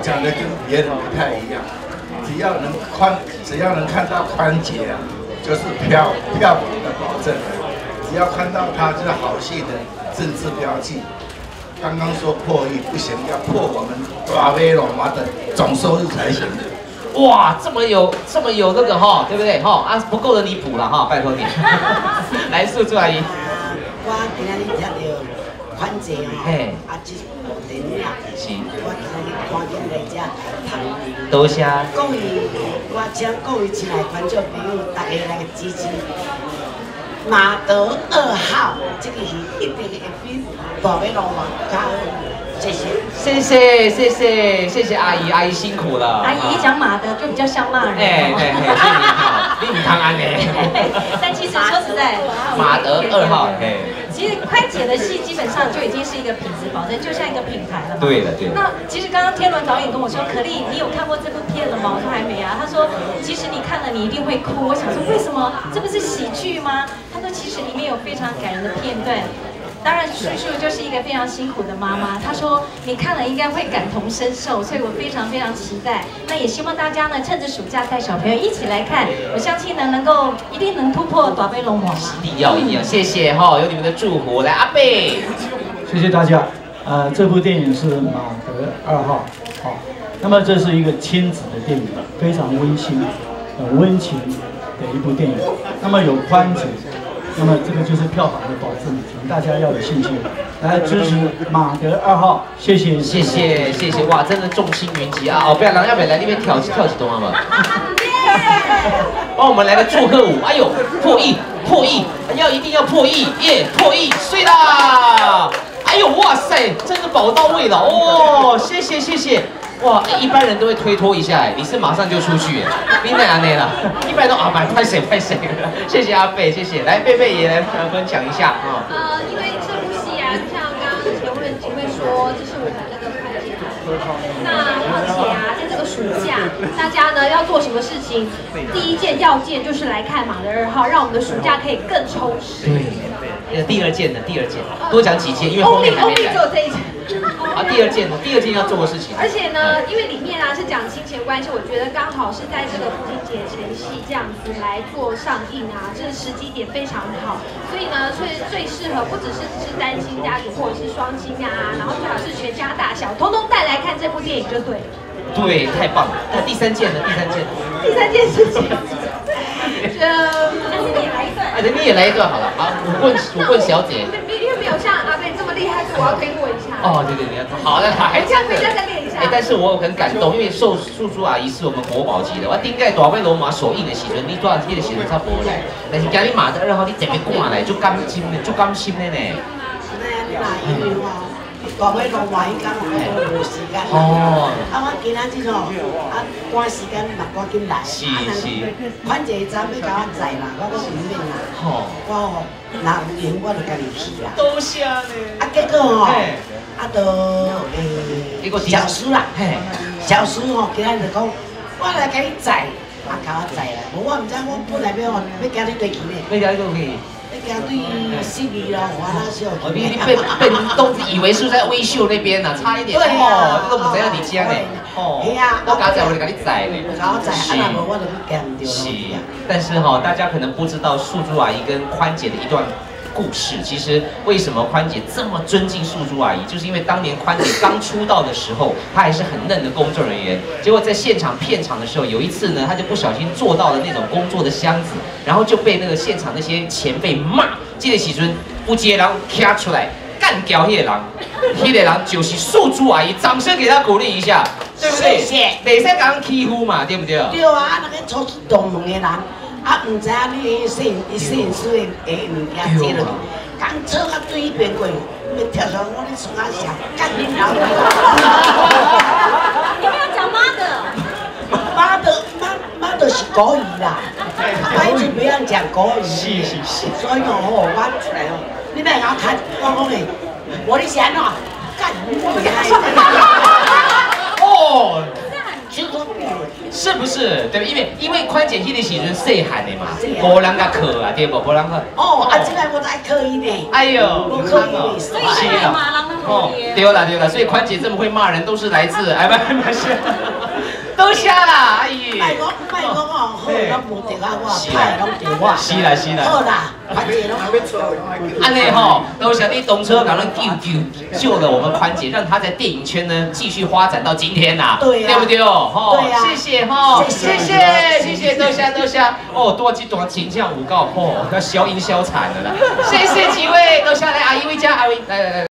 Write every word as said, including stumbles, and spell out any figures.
讲的跟别人不太一样，只要能宽，只要能看到宽节啊，就是票票房的保证。只要看到它就是好戏的政治标记。刚刚说破亿不行，要破我们大威龙马的总收入才行。 哇，这么有这么有那个哈，对不对哈？啊，不够的你补了哈，拜托你。来，素珠阿姨。 我今仔日吃到款节哦，啊，这部电影是，我今仔日赶紧来这谈。 多谢。 各位，我请各位亲爱观众朋友，大家来支持马德二号这个戏，一定会比大威龙王较好。谢谢。 谢谢谢谢谢谢阿姨，阿姨辛苦了。 阿姨一讲马德就比较像骂人。 哎哎哎，所以你好，你唔通安呢？ 但其实说实在， 马德二号，哎。 其实宽姐的戏基本上就已经是一个品质保证，就像一个品牌了嘛。 对的，对的。 那其实刚刚天伦导演跟我说，可丽，你有看过这部片了吗？我说还没啊。他说，其实你看了你一定会哭。我想说，为什么？这不是喜剧吗？他说，其实里面有非常感人的片段。当然，叔叔就是一个非常辛苦的妈妈。他说你看了应该会感同身受，所以我非常非常期待。那也希望大家呢，趁着暑假带小朋友一起来看，我相信呢，能够一定能突破大杯龙王。 一定要一定要，谢谢哈，有你们的祝福。来，阿贝， 谢谢大家。呃，这部电影是《马德二号》，好，那么这是一个亲子的电影，非常温馨、很温情的一部电影。那么有宽节。那么这个就是票房的保证，请大家要有信心来支持马德二号，谢谢谢谢谢谢，哇，真的众星云集啊！哦，不要让要不要来那边跳跳起动好吗？帮我们来个祝贺舞，哎呦，破亿破亿，要一定要破亿耶，破亿，碎啦！哎呦，哇塞，真的宝到位了哦，谢谢谢谢。哇，一般人都会推脱一下，哎，你是马上就出去，你哪样那了？一般都啊，买拍谁拍谁。谢谢阿贝，谢谢。来，贝贝也来分享一下啊。 呃，因为这部戏啊，就像刚刚前问几位说，这是我们那个快捷那况且啊，在这个暑假，大家呢要做什么事情？第一件要件就是来看《马德二号》，让我们的暑假可以更充实。 对，第二件呢？第二件多讲几件，因为后面还没来。 只有这一件。 啊，第二件呢？第二件要做的事情。 而且呢，因为里面啊是讲亲情关系，我觉得刚好是在这个父亲节前夕这样子来做上映啊，这个时机点非常好。所以呢，最最适合不只是是单亲家庭或者是双亲啊，然后最好是全家大小通通带来看这部电影就对了。 对，太棒了。那第三件呢？第三件。 第三件事情。呃，你也来一段。 哎，你也来一段好了。好，舞棍舞棍小姐。 因为没有像阿贝这么厉害，所以我要推过一下。 哦，对对对，好的，还这样回家再练一下。 哎，但是我很感动，因为受素珠阿姨是我们国宝级的，我顶个大尾龙马首映的时阵，你多少天的时阵差不多来，但是今日马德二号你特别赶来，就甘心的，就甘心的呢。 大尾龙王伊讲我无时间，哦，啊我今仔日吼，啊赶时间嘛赶紧来， 是是， 反正昨要甲我载啦，我讲唔免啦，吼，我吼若有闲我就家己去啦。 多谢呢。 啊结果吼，啊就诶，小叔啦，嘿，小叔吼今仔就讲，我来甲你载，啊甲我载啦，无我唔知我本来要吼要行你对去呢， 要行你对去。 要对悉尼啦，华纳秀。 哦，你你被被都以为是在微秀那边呢，差一点哦，这个不知道你家呢。哦，我刚才我就给你载呢。 我载，啊那无我就去见唔到。 是，但是哈，大家可能不知道素珠阿姨跟宽姐的一段故事。其实为什么宽姐这么尊敬素珠阿姨，就是因为当年宽姐刚出道的时候，她还是很嫩的工作人员。结果在现场片场的时候，有一次呢，她就不小心坐到了那种工作的箱子，然后就被那个现场那些前辈骂。这个时阵有一个人站出来干掉那个人，那个人就是素珠阿姨，掌声给她鼓励一下，对不对？ 谢谢。 袂使讲欺负嘛，对不对？ 对啊，那个初出同门的人。啊，唔知影你摄影、摄影师的诶物件坐落去，刚坐到对迄边过，要跳出来，我咧创啥想，干你老母！ 你不要讲妈的， 妈的，妈妈的是国语啦，他一直不要讲国语。 是是是。 所以哦，我出来哦，你别给我看，我讲诶，我的钱哦，干你老母！哦。 是不是？对，因为因为宽姐迄个时阵细汉的嘛，无人甲考啊，对不？无人考。 哦，啊，这个我爱考伊呢。 哎呦， 我考伊， 所以来嘛，人哦，对啦对啦，所以宽姐这么会骂人，都是来自哎不不是，都下啦，哎呀。 卖我卖我哦，好拢无得啊，我歹拢得我。 是啦是啦。 好啦，宽姐拢。 安内吼，都小弟动车赶快救救救了我们宽姐，让她在电影圈呢继续发展到今天呐， 对对不对哦？吼， 对呀， 谢谢哈，谢谢谢谢，多谢多谢。哦，多几段形象有够好，那消音消惨了啦。谢谢几位，都下来阿姨回家，阿姨来来来。